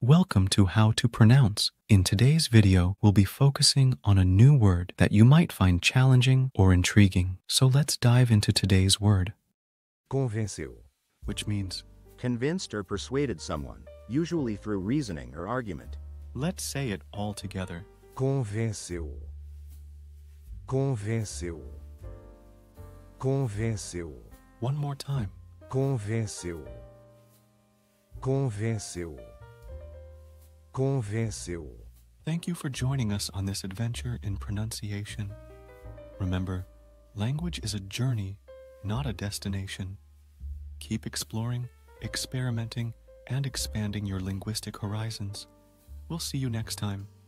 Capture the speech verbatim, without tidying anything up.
Welcome to How to Pronounce. In today's video, we'll be focusing on a new word that you might find challenging or intriguing. So let's dive into today's word. Convenceu. Which means, Convinced or persuaded someone, usually through reasoning or argument. let's say it all together. Convenceu. Convenceu. Convenceu. One more time. Convenceu. Convenceu. Convenceu. Thank you for joining us on this adventure in pronunciation. Remember, language is a journey, not a destination. Keep exploring, experimenting, and expanding your linguistic horizons. We'll see you next time.